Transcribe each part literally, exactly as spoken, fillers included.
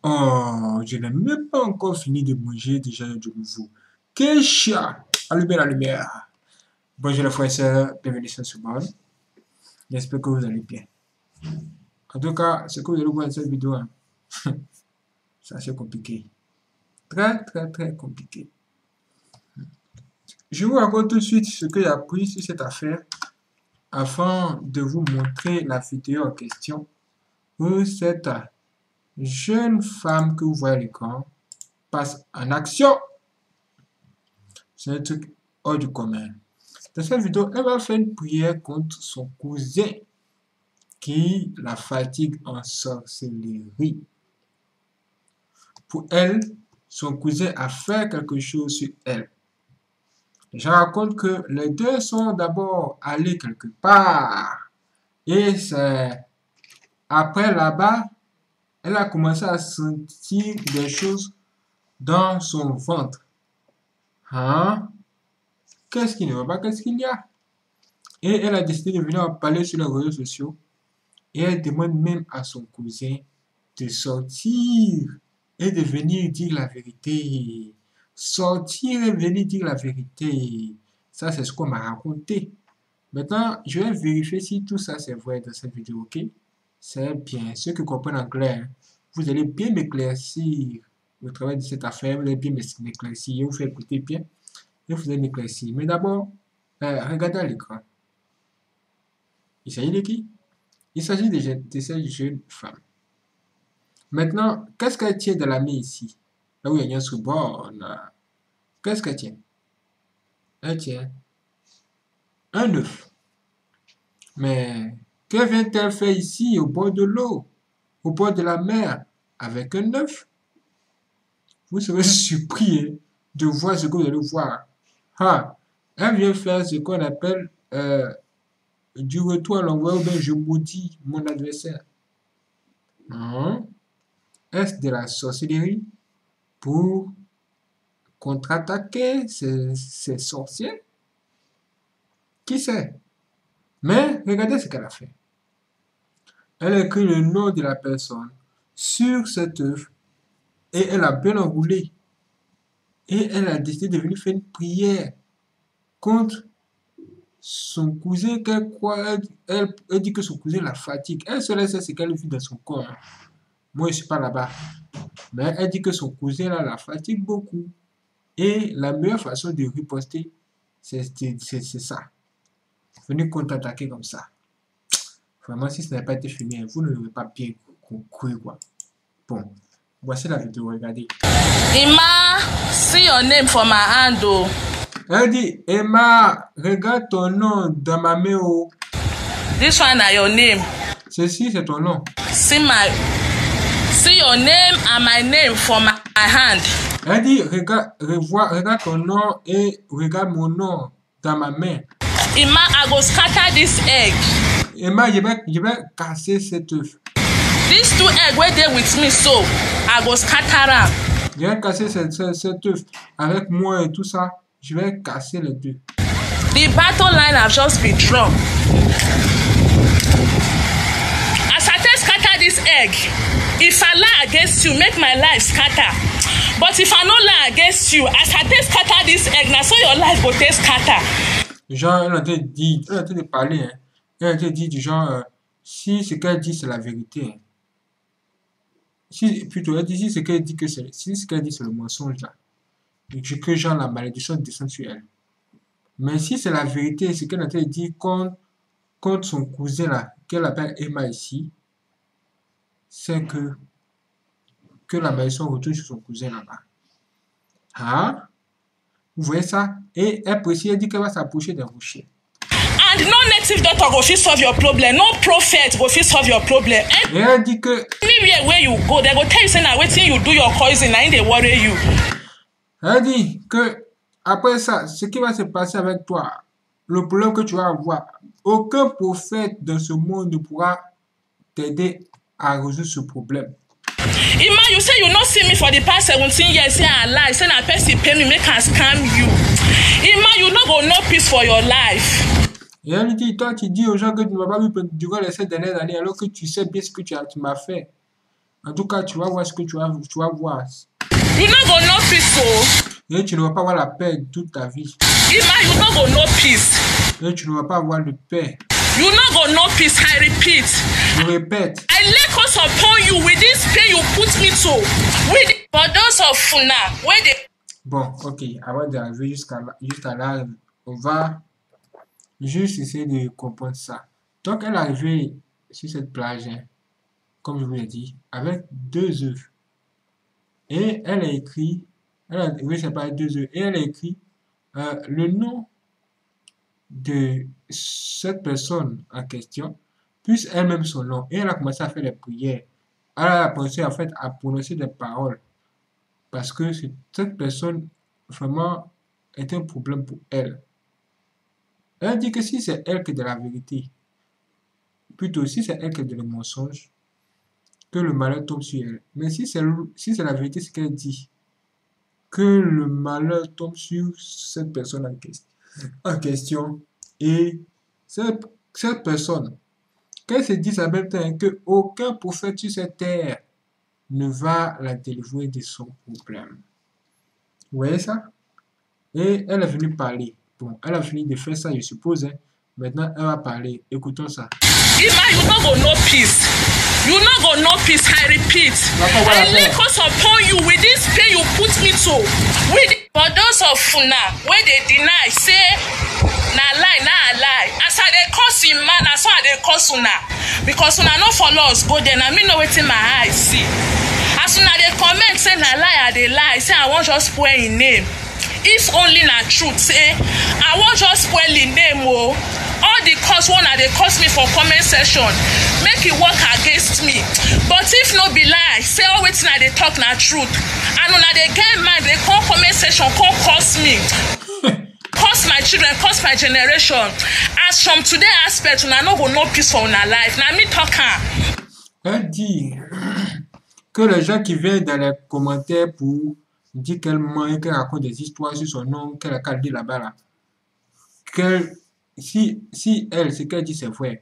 Oh, je n'ai même pas encore fini de manger, déjà il y a de nouveau. Keisha, allumez la lumière. Bonjour les frères et sœurs, bienvenue sur ce monde. J'espère que vous allez bien. En tout cas, ce que vous allez voir dans cette vidéo, hein, c'est assez compliqué. Très, très, très compliqué. Je vous raconte tout de suite ce que j'ai appris sur cette affaire afin de vous montrer la vidéo en question où cette jeune femme que vous voyez à l'écran passe en action. C'est un truc hors du commun. Dans cette vidéo, elle va faire une prière contre son cousin qui la fatigue en sorcellerie. Pour elle, son cousin a fait quelque chose sur elle. Je raconte que les deux sont d'abord allés quelque part. Et c'est après là-bas, elle a commencé à sentir des choses dans son ventre. Hein? Qu'est-ce qui ne va pas? Qu'est-ce qu'il y a? Et elle a décidé de venir en parler sur les réseaux sociaux. Et elle demande même à son cousin de sortir et de venir dire la vérité. Sortir et venir dire la vérité. Ça, c'est ce qu'on m'a raconté. Maintenant, je vais vérifier si tout ça c'est vrai dans cette vidéo, ok? C'est bien. Ceux qui comprennent anglais, vous allez bien m'éclaircir au travail de cette affaire. Vous allez bien m'éclaircir. Vous faites écouter bien. Et vous allez m'éclaircir. Mais d'abord, euh, regardez à l'écran. Il s'agit de qui? Il s'agit de, de cette jeune femme. Maintenant, qu'est-ce qu'elle tient dans la main ici? Là où il y a un sous-bord. Qu'est-ce qu'elle tient? Elle tient un œuf. Mais que vient-elle faire ici, au bord de l'eau, au bord de la mer, avec un œuf? Vous serez surpris de voir ce que vous allez voir. Ah, elle vient faire ce qu'on appelle euh, du retour à l'envoi, ou bien je maudis mon adversaire. Hein? Est-ce de la sorcellerie pour contre-attaquer ces, ces sorciers? Qui sait? Mais regardez ce qu'elle a fait. Elle a écrit le nom de la personne sur cet œuf et elle a bien enroulé. Et elle a décidé de venir faire une prière contre son cousin qu'elle croit. Elle, elle, elle dit que son cousin la fatigue. Elle seule sait ce qu'elle vit dans son corps. Moi, je ne suis pas là-bas. Mais elle dit que son cousin là, la fatigue beaucoup. Et la meilleure façon de riposter, c'est ça. Venez contre-attaquer comme ça. Vraiment, si ce n'a pas été filmé, vous ne l'aurez pas bien compris, quoi. Bon, voici la vidéo, regardez. Emma, see your name for my hand, oh. Elle dit, Emma, regarde ton nom dans ma main, oh. This one is your name. Ceci, c'est ton nom. See my, see your name and my name for my, my hand. Elle dit, regarde, revois, regarde ton nom et regarde mon nom dans ma main. Emma, I go scatter this egg. Emma, je vais, je vais casser cet œuf. These two eggs were there with me, so I go scatter them. Je vais casser cet, cet, cet œuf avec moi et tout ça. Je vais casser les deux. The battle line have just been drawn. As I take scatter this egg, if I lie against you, make my life scatter. But if I no lie against you, as I take scatter this egg, now so your life go take scatter. Genre, elle a été dit, elle a été de parler, hein. Elle a été dit du genre, euh, si ce qu'elle dit c'est la vérité, hein. Si, plutôt, elle dit si ce qu'elle dit que c'est, si ce qu'elle dit c'est le mensonge là, et que, que genre la malédiction descend sur elle. Mais si c'est la vérité, ce qu'elle a été dit contre, contre son cousin là, qu'elle appelle Emma ici, c'est que, que la malédiction retourne sur son cousin là-bas. Hein? Vous voyez ça? Et elle précise, elle dit qu'elle va s'approcher d'un rocher. And no native doctor go fit solve your problem. No prophet go fit solve your problem. Et elle dit que anywhere where you go, they go tell you say na wetin you do your cousin, na they worry you. Elle dit que après ça, ce qui va se passer avec toi, le problème que tu vas avoir, aucun prophète dans ce monde ne pourra t'aider à résoudre ce problème. Emma, you say you not see me for the past seventeen years, say I lie, say na person pay me, make I scam you. Emma, you no go know peace for your life. Et elle dit, toi tu dis aux gens que tu ne m'as pas vu durant les sept dernières années, alors que tu sais bien ce que tu, tu m'as fait. En tout cas, tu vas voir ce que tu vas, tu vas voir. You no go know peace o. Et tu ne vas pas avoir la paix toute ta vie. Ima, you no go know peace. Et tu ne vas pas avoir de paix. You no go know peace, I repeat. Je répète. I lay curse upon you with this pain you put me to. With for those of una wey dey. Bon, ok. Avant d'arriver jusqu'à là, jusqu'à là, on va juste essayer de comprendre ça. Donc, elle est arrivée sur cette plage, hein, comme je vous l'ai dit, avec deux œufs. Et elle a écrit, elle a, oui, c'est pas deux œufs, et elle a écrit euh, le nom de cette personne en question, plus elle-même son nom. Et elle a commencé à faire des prières. Elle a commencé en fait à prononcer des paroles. Parce que cette personne, vraiment, est un problème pour elle. Elle dit que si c'est elle qui est de la vérité, plutôt si c'est elle qui est de le mensonge, que le malheur tombe sur elle. Mais si c'est si c'est la vérité, ce qu'elle dit, que le malheur tombe sur cette personne en question. En question et cette, cette personne, qu'elle se dit en même temps que aucun prophète sur cette terre ne va la délivrer de son problème. Vous voyez ça? Et elle est venue parler. Bon, elle a fini de faire ça, je suppose. Hein. Maintenant, elle va parler. Écoutons ça. Ima, you no go know peace. You no go know peace, I repeat. I lay curse upon you with this pain you put me to. With for those of una wey dey deny say na lie, na lie. As I dey curse him man, na so I dey curse una. Because una no follow us go there, na me know wetin my eyes see. As una dey comment say na lie, I dey lie. Say I wan just spoil him name. If only na truth, say I wan just spoil him name o. All the cause one dey curse me for comment section, make e work against me. But if no be lie, say all wetin I dey talk na truth. And una dey get mind, dey come comment section, come curse me. Curse my children, curse my generation. As from today aspect, una no go know peace for una life. Na me talk am. Elle dit que les gens qui viennent dans les commentaires pour dire qu'elle ment et qu'elle raconte des histoires sur son nom, qu'elle a qu'à dire là-bas là, qu'elle, si, si elle, ce qu'elle dit c'est vrai,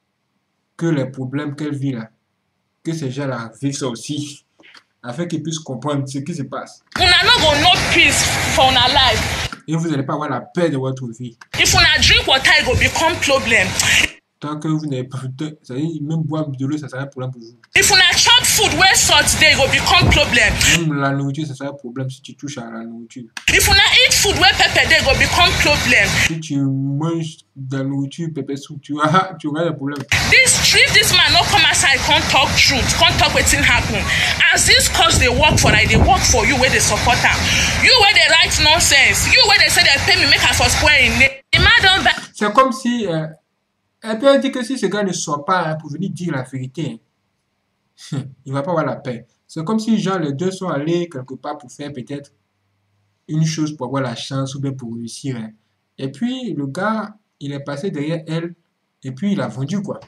que les problèmes qu'elle vit là, que ces gens-là vivent ça aussi, afin qu'ils puissent comprendre ce qui se passe. Una no go know peace for una life. Et vous n'allez pas avoir la paix de votre vie. If una drink water, it go become problem. Tant que vous n'avez pas, ça veut dire même boire de l'eau, ça sera un problème pour vous. If una chop food where salt dey, it go become problem. Même la nourriture, ça sera un problème si tu touches à la nourriture. If una eat food where pepper dey, it go become problem. Si tu manges de la nourriture, pepper soup, tu auras, tu auras des problèmes. This if this man no come outside, come talk truth, come talk wetin happen. As this cause dey work for, I dey work for you wey dey support am. You wey dey write nonsense, you wey dey say dey pay me make I for spoil him name. The man don buy. C'est comme si euh, elle peut dire que si ce gars ne sort pas hein, pour venir dire la vérité, hein, il va pas avoir la paix. C'est comme si genre les deux sont allés quelque part pour faire peut-être une chose pour avoir la chance ou bien pour réussir. Hein. Et puis le gars, il est passé derrière elle et puis il a vendu quoi.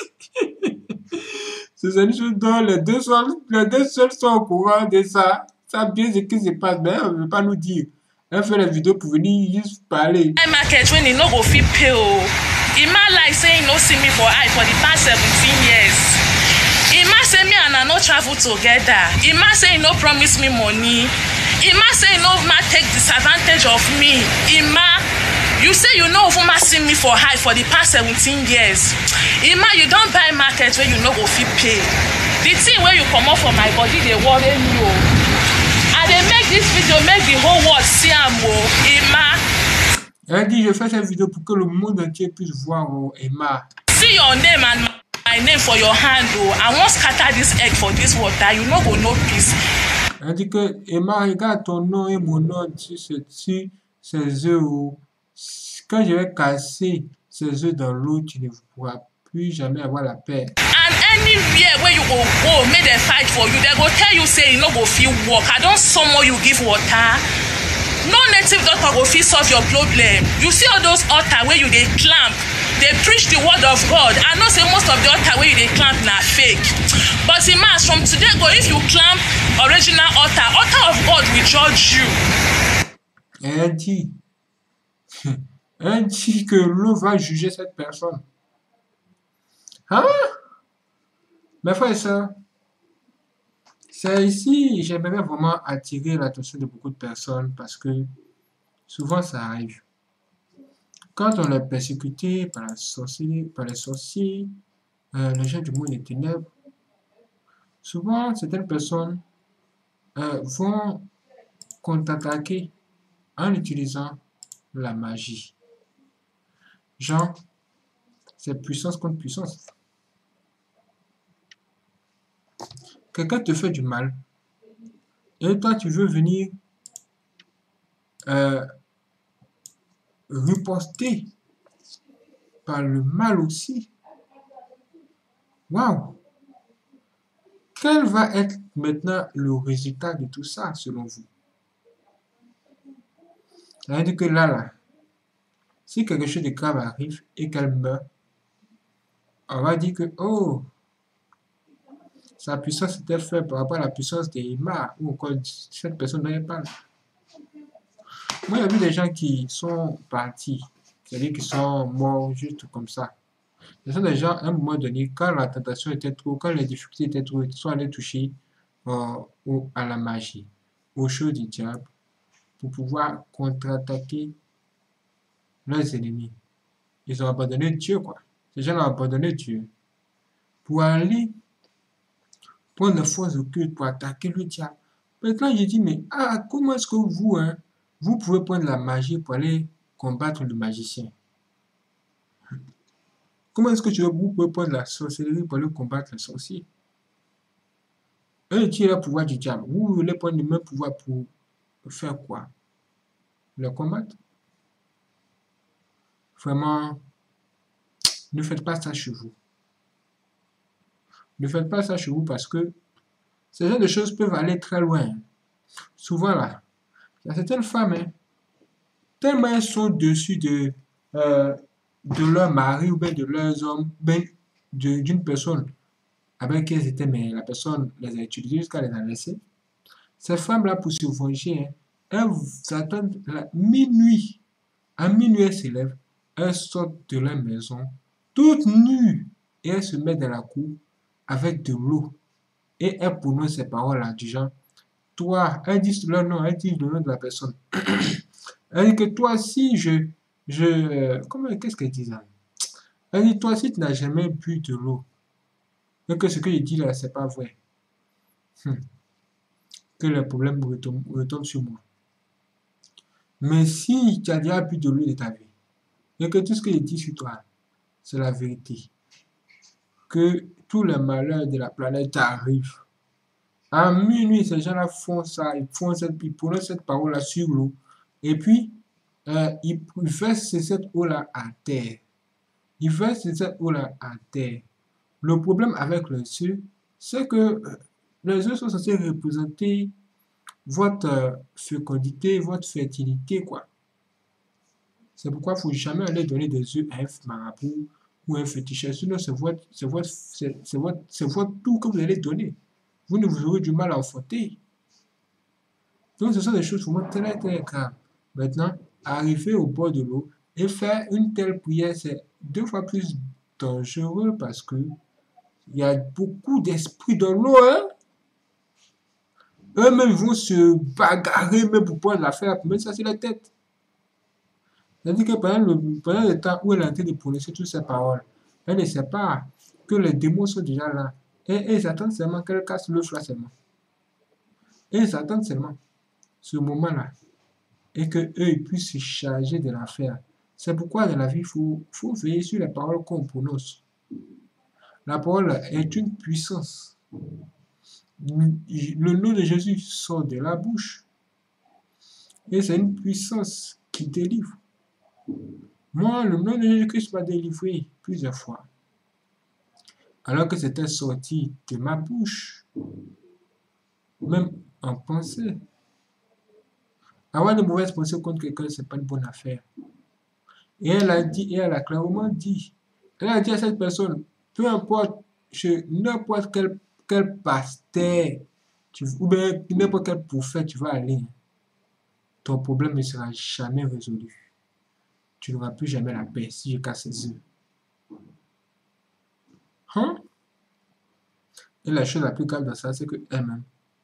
C'est une chose dont les deux, sont, les deux seuls sont au courant de ça. Ça bien ce qui se passe, mais elle ne veut pas nous dire. Elle fait la vidéo pour venir juste parler. I market when he no go fit pay o. Ima like say he no see me for eye for the past seventeen years. Ima say me and I no travel together. Ima say he no promise me money. Ima say he no ma take disadvantage of me. Ima, you say you no even ma see me for eye for the past seventeen years. Ima, you don buy market wey you no go fit pay. The thing wey you comot for my body dey worry me o. I dey make this video make the whole world see am o. Ima. Elle dit, je fais cette vidéo pour que le monde entier puisse voir oh, Emma. See your name and my name for your hand oh. I wan scatter this egg for this water. You no go know peace. Elle dit que Emma, regarde ton nom et mon nom sur ces, ces œufs. Oh. Quand je vais casser ces œufs dans l'eau, tu ne pourras plus jamais avoir la paix. And anywhere where you go go, make dem fight for you. They go tell you say you no go fit work. I don summon you give water. No native doctor go fit solve your problem. You see all those altar where you dey clamp, dey preach the word of God. I know say most of the altar where you dey clamp na fake. But Imas, from today go, if you clamp original altar, altar of God will judge you. Elle dit, elle dit que l'eau va juger cette personne. Hein? Mes frères et sœurs, C'est ici, j'aimerais vraiment attirer l'attention de beaucoup de personnes parce que souvent ça arrive. Quand on est persécuté par, la sorcier, par les sorciers, euh, les gens du monde des ténèbres, souvent certaines personnes euh, vont contre-attaquer en utilisant la magie. Genre, c'est puissance contre puissance. Quelqu'un te fait du mal et toi tu veux venir euh, riposter par le mal aussi. Waouh! Quel va être maintenant le résultat de tout ça selon vous? Ça veut dire que là, là, si quelque chose de grave arrive et qu'elle meurt, on va dire que, oh, sa puissance était faite par rapport à la puissance d'Emma ou encore cette personne dont elle parle. Moi, j'ai vu des gens qui sont partis, c'est-à-dire qui sont morts juste comme ça. Ce sont des gens, à un moment donné, quand la tentation était trop, quand les difficultés étaient trop, ils sont allés toucher euh, au, à la magie, aux choses du diable, pour pouvoir contre-attaquer leurs ennemis. Ils ont abandonné Dieu, quoi. Ces gens ont abandonné Dieu pour aller prendre la force occulte pour attaquer le diable. Maintenant, je dis, mais ah, comment est-ce que vous, hein, vous pouvez prendre la magie pour aller combattre le magicien? Comment est-ce que tu, vous pouvez prendre la sorcellerie pour aller combattre le sorcier? Eux, tu es le pouvoir du diable. Vous voulez prendre le même pouvoir pour faire quoi? Le combattre? Vraiment, ne faites pas ça chez vous. Ne faites pas ça chez vous parce que ce genre de choses peuvent aller très loin. Souvent là, il y a certaines femmes, hein, tellement elles sont dessus de, euh, de leur mari ou bien de leurs hommes, bien d'une personne avec qui elles étaient, mais la personne les a utilisées jusqu'à les a laissées. Ces femmes-là, pour se venger, hein, elles attendent la minuit. À minuit, elles se lèvent, elles sortent de leur maison, toutes nues, et elles se mettent dans la cour avec de l'eau. Et elles prononcent ces paroles-là du genre, toi, elles disent leur nom, elles disent le nom de la personne. Elle dit que toi, si je, je, euh, comment, qu'est-ce qu'elle dit là? Elle dit, toi, si tu n'as jamais bu de l'eau, et que ce que je dis là, c'est pas vrai, hum, que le problème retombe, retombe sur moi. Mais si tu as déjà bu de l'eau de ta vie, et que tout ce que je dis sur toi, c'est la vérité, que tous les malheurs de la planète arrivent. À minuit, ces gens-là font ça, ils font cette, ils prononcent cette parole-là sur l'eau, et puis, euh, ils versent cette eau-là à terre. Ils versent cette eau-là à terre. Le problème avec les œufs, c'est que euh, les œufs sont censés représenter votre euh, fécondité, votre fertilité, quoi. C'est pourquoi il ne faut jamais aller donner des œufs à un marabout ou à un féticheur. Sinon, c'est votre, c'est votre, c'est, c'est votre, c'est votre tout que vous allez donner. Vous ne vous aurez du mal à enfanter. Donc, ce sont des choses vraiment très, très graves. Maintenant, arriver au bord de l'eau et faire une telle prière, c'est deux fois plus dangereux parce que il y a beaucoup d'esprits dans l'eau. Hein? Eux-mêmes vont se bagarrer même pour pouvoir la faire, pour mettre ça sur la tête. C'est-à-dire que pendant le, pendant le temps où elle est en train de prononcer toutes ces paroles, elle ne sait pas que les démons sont déjà là. Et, et ils attendent seulement qu'elle casse le flanc seulement. Et ils attendent seulement ce moment-là. Et qu'eux, ils puissent se charger de l'affaire. C'est pourquoi dans la vie, il faut, faut veiller sur les paroles qu'on prononce. La parole est une puissance. Le nom de Jésus sort de la bouche. Et c'est une puissance qui délivre. Moi, le nom de Jésus-Christ m'a délivré plusieurs fois. Alors que c'était sorti de ma bouche. Même en pensée. Avoir de mauvaises pensées contre quelqu'un, ce n'est pas une bonne affaire. Et elle a dit, et elle a clairement dit, elle a dit à cette personne, peu importe, chez n'importe quel, quel pasteur, tu, ou bien n'importe quel prophète tu vas aller, ton problème ne sera jamais résolu. Tu n'auras plus jamais la paix si je casse ses œufs. Hein? Et la chose la plus grave dans ça, c'est que elle-même,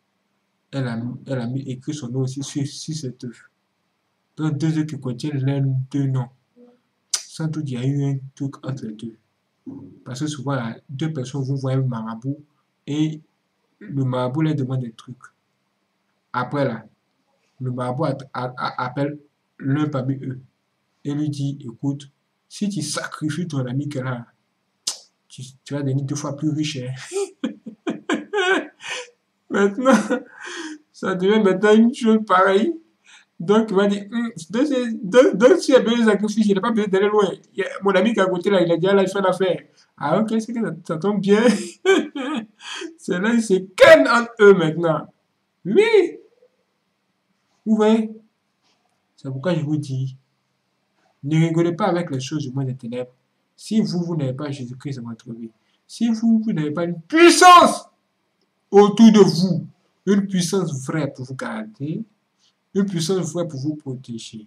elle a, elle a mis, écrit son nom aussi sur, sur cette œuf. Donc, deux œufs qui contiennent l'un deux noms. Sans doute, il y a eu un truc entre les deux. Parce que souvent, là, deux personnes vont voir un marabout et le marabout leur demande des trucs. Après, là, le marabout a, a, a, appelle l'un parmi eux et lui dit, écoute, si tu sacrifies ton ami qu'elle a, tu, tu vas devenir deux fois plus riche. Hein. Maintenant, ça devient maintenant une chose pareille. Donc, il va dire, hm, donc, donc, donc si il y a besoin de sacrifice, il n'a pas besoin d'aller loin. Il y a, mon ami qui est à côté, là, il a déjà la fait l'affaire. Ah, ok, c'est que ça, ça tombe bien. C'est là, il se ken entre eux maintenant. Oui. Vous voyez? C'est pourquoi je vous dis, ne rigolez pas avec les choses du monde des ténèbres. Si vous, vous n'avez pas Jésus-Christ dans votre vie, si vous, vous n'avez pas une puissance autour de vous, une puissance vraie pour vous garder, une puissance vraie pour vous protéger.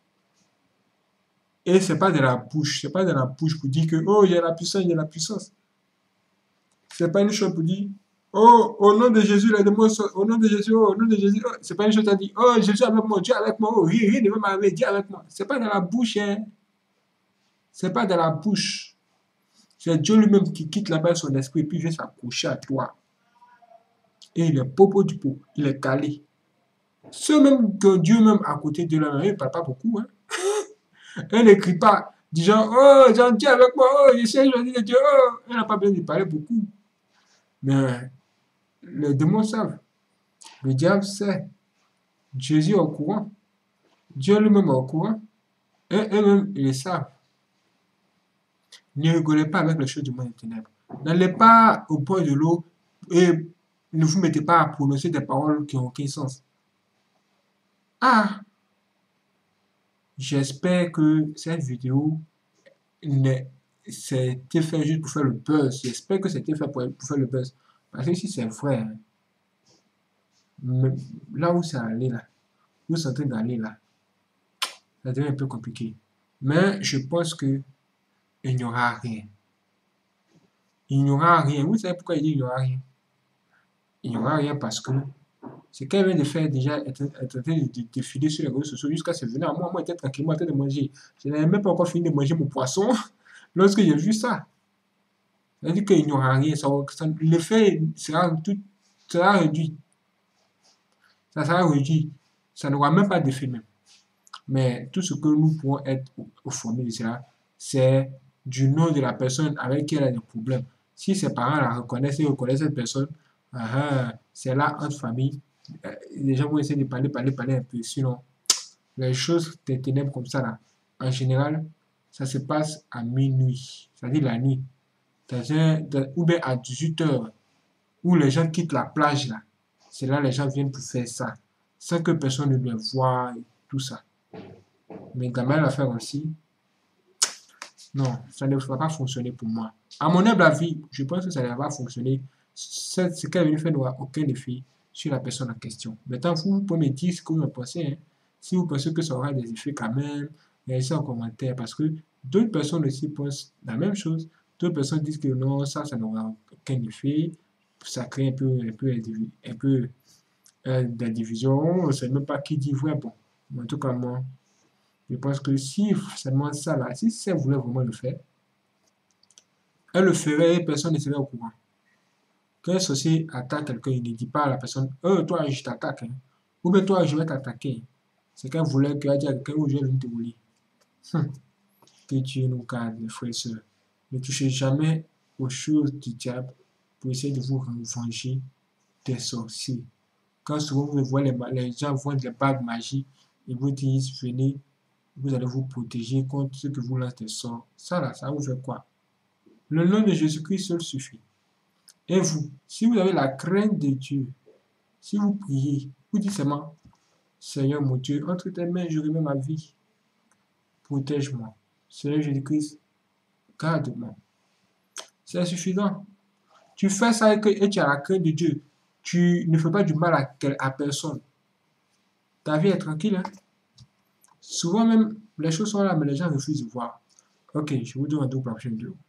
Et c'est pas de la bouche, c'est pas de la bouche pour dire que, oh, il y a la puissance, il y a la puissance. C'est pas une chose pour dire, oh, au nom de Jésus, les démons sont, au nom de Jésus, oh, au nom de Jésus, oh, c'est pas une chose à dire, oh, Jésus avec moi, Dieu avec moi, oh, rien, rien ne va m'arriver, Dieu avec moi. C'est pas dans la bouche, hein. C'est pas dans la bouche. C'est Dieu lui-même qui quitte là-bas son esprit, puis vient s'accrocher à toi. Et il est popo du pot, il est calé. Ceux même que Dieu même à côté de lui, il ne parle pas beaucoup, hein. Elle n'écrit pas, disant, oh, Jean, Dieu avec moi, oh, je sais, je dis de Dieu, oh. Elle n'a pas besoin de parler beaucoup. Mais les démons savent. Le diable sait. Jésus est au courant. Dieu lui-même est au courant. Et eux-mêmes, ils le savent. Ne rigolez pas avec les choses du monde des ténèbres. N'allez pas au bord de l'eau et ne vous mettez pas à prononcer des paroles qui n'ont aucun sens. Ah! J'espère que cette vidéo c'était fait juste pour faire le buzz. J'espère que c'était fait pour, pour faire le buzz. Parce que si c'est vrai, hein, là où ça allait là, où c'est en train d'aller là, ça devient un peu compliqué. Mais je pense que il n'y aura rien. Il n'y aura rien. Vous savez pourquoi il dit il n'y aura rien? Il n'y aura rien parce que ce qu'elle vient de faire déjà est en train de défiler sur les réseaux sociaux jusqu'à ce venir à moi. Moi, j'étais tranquillement en train de manger. Je n'avais même pas encore fini de manger mon poisson lorsque j'ai vu ça. Ça veut dire qu'il n'y aura rien. Ça, ça, l'effet sera, tout, sera réduit. Ça sera réduit. Ça n'aura même pas d'effet même. Mais tout ce que nous pouvons être au, au fondé de cela, c'est du nom de la personne avec qui elle a des problèmes. Si ses parents la reconnaissent et reconnaissent cette personne, uh-huh, c'est là entre famille. Les gens vont essayer de parler, parler, parler un peu. Sinon, les choses des ténèbres comme ça, là, en général, ça se passe à minuit, c'est-à-dire la nuit. Dans un, dans, ou bien à dix-huit heures, où les gens quittent la plage, là. C'est là que les gens viennent pour faire ça, sans que personne ne les voie, et tout ça. Mais quand même, l'affaire aussi, non, ça ne va pas fonctionner pour moi. À mon humble avis, je pense que ça ne va pas fonctionner. Ce, ce qu'elle vient faire n'aura aucun effet sur la personne en question. Maintenant, vous, vous pouvez me dire ce que vous en pensez. Hein. Si vous pensez que ça aura des effets quand même, laissez en commentaire. Parce que d'autres personnes aussi pensent la même chose. D'autres personnes disent que non, ça, ça n'aura aucun effet. Ça crée un peu, un peu, un peu euh, de division. On ne sait même pas qui dit vrai. Bon, en tout cas, moi, je pense que si seulement ça là, si ça voulait vraiment le faire, elle le ferait et personne ne serait au courant. Quand un sorcier attaque quelqu'un, il ne dit pas à la personne, oh, toi, je t'attaque. Hein. Ou bien toi, je vais t'attaquer. C'est qu'elle voulait qu'elle dise à quelqu'un, oh, je vais venir te voler. Hum. Que Dieu nous garde, mes frères et sœurs. Ne touchez jamais aux choses du diable pour essayer de vous venger des sorciers. Quand souvent vous voyez les, les gens voient des bagues magiques, ils vous disent, venez, vous allez vous protéger contre ceux qui vous lancent des sorts. Ça là, ça vous fait quoi? Le nom de Jésus-Christ seul suffit. Et vous, si vous avez la crainte de Dieu, si vous priez, vous dites seulement, Seigneur mon Dieu, entre tes mains, je remets ma vie. Protège-moi. Seigneur Jésus-Christ, garde-moi. C'est suffisant. Tu fais ça et, que, et tu as la crainte de Dieu. Tu ne fais pas du mal à, à personne. Ta vie est tranquille. Hein? Souvent même, les choses sont là, mais les gens refusent de voir. Ok, je vous donne un tout pour la prochaine vidéo.